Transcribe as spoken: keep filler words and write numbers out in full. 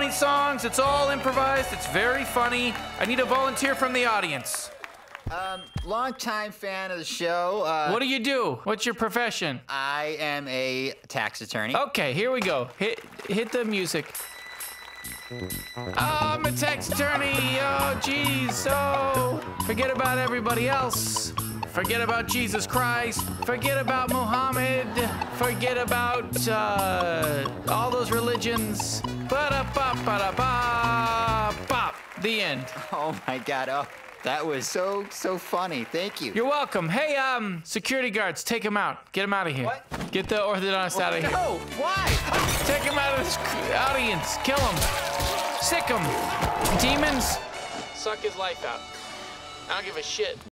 funny songs. It's all improvised. It's very funny. I need a volunteer from the audience. Um, long-time fan of the show. Uh, What do you do? What's your profession? I am a tax attorney. Okay, here we go. Hit, hit the music. Oh, I'm a tax attorney. Oh, jeez. Oh, forget about everybody else. Forget about Jesus Christ. Forget about Muhammad. Forget about uh, all those religions. Ba-da-ba-ba-da-ba-bop. The end. Oh my God! Oh, that was so so funny. Thank you. You're welcome. Hey, um, security guards, take him out. Get him out of here. What? Get the orthodontist out of here. No, why? Take him out of this audience. Kill him. Sick him. Demons, suck his life out. I don't give a shit.